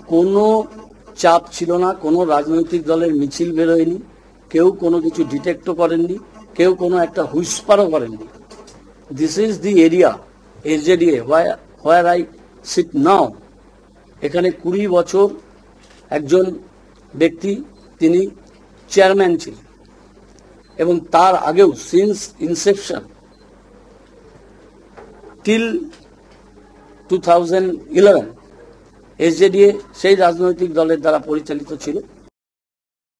কোনো চাপ ছিল না, কোনো রাজনৈতিক দলের মিছিল বেরোয়নি, কেউ কোনো কিছু ডিটেক্টও করেননি, কেউ কোনো একটা হুইসপারও করেননি। This is the area SJDA where I sit now. এখানে 20 বছর একজন ব্যক্তি তিনি চেয়ারম্যান ছিলেন, এবং তার আগেও সিন্স ইনসেপশন টিল 2011 SJDA সেই রাজনৈতিক দলের দ্বারা পরিচালিত ছিল।